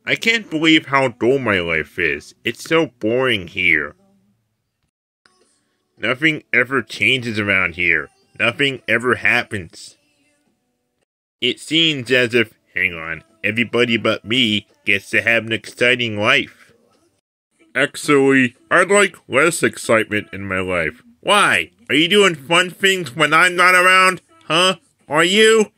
I can't believe how dull my life is. It's so boring here. Nothing ever changes around here. Nothing ever happens. It seems as if, hang on, everybody but me gets to have an exciting life. Actually, I'd like less excitement in my life. Why? Are you doing fun things when I'm not around? Huh? Are you?